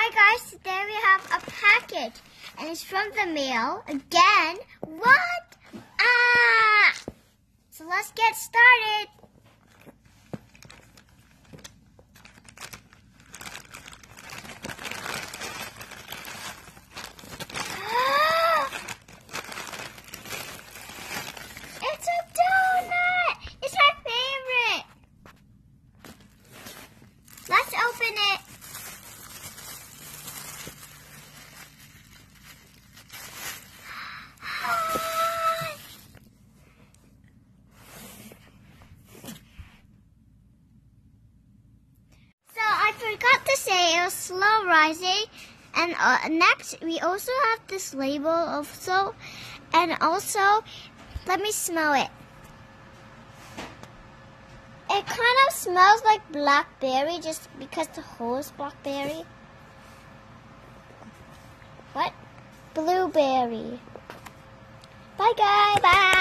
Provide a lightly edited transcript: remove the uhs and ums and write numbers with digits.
Hi guys, today we have a package and it's from the mail. Again, what? So let's get started. It's a donut! It's my favorite! Let's open it. So I forgot to say it was slow rising, and next we also have this label also, and also let me smell it. It kind of smells like blackberry just because the hole is blackberry. What? Blueberry. Bye guys. Bye.